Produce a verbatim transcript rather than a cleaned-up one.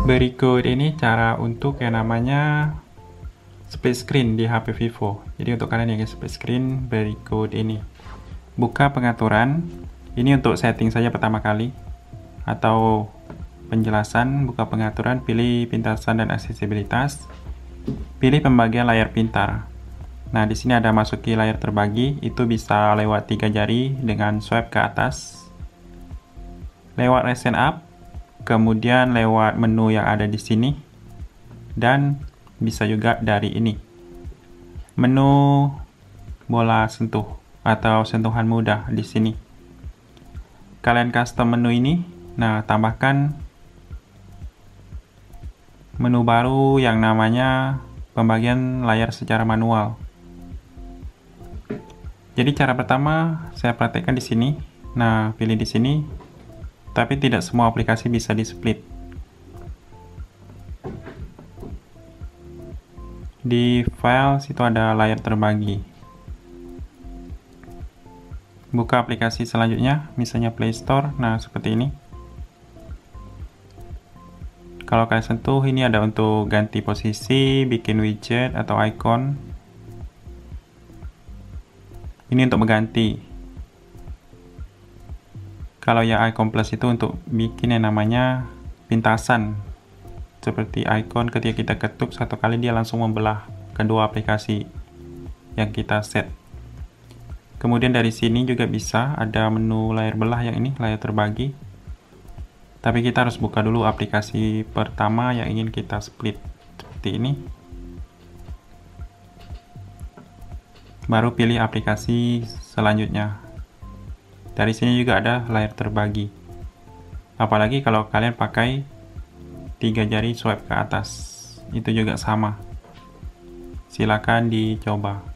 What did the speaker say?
Berikut ini cara untuk yang namanya split screen di H P Vivo. Jadi untuk kalian yang ingin split screen, berikut ini. Buka pengaturan. Ini untuk setting saja pertama kali. Atau penjelasan, buka pengaturan, pilih pintasan dan aksesibilitas. Pilih pembagian layar pintar. Nah, di sini ada masuki layar terbagi, itu bisa lewat tiga jari dengan swipe ke atas. Lewat recent up, kemudian lewat menu yang ada di sini, dan bisa juga dari ini. Menu bola sentuh atau sentuhan mudah di sini. Kalian custom menu ini, nah tambahkan menu baru yang namanya pembagian layar secara manual. Jadi cara pertama saya praktekkan di sini. Nah, pilih di sini. Tapi tidak semua aplikasi bisa di split. Di file situ ada layar terbagi. Buka aplikasi selanjutnya, misalnya Play Store. Nah, seperti ini. Kalau kalian sentuh, ini ada untuk ganti posisi, bikin widget atau icon. Ini untuk mengganti. Kalau yang icon plus itu untuk bikin yang namanya pintasan. Seperti icon ketika kita ketuk satu kali dia langsung membelah kedua aplikasi yang kita set. Kemudian dari sini juga bisa ada menu layar belah yang ini, layar terbagi. Tapi kita harus buka dulu aplikasi pertama yang ingin kita split. Seperti ini. Baru pilih aplikasi selanjutnya. Dari sini juga ada layar terbagi. Apalagi kalau kalian pakai tiga jari swipe ke atas, itu juga sama. Silakan dicoba.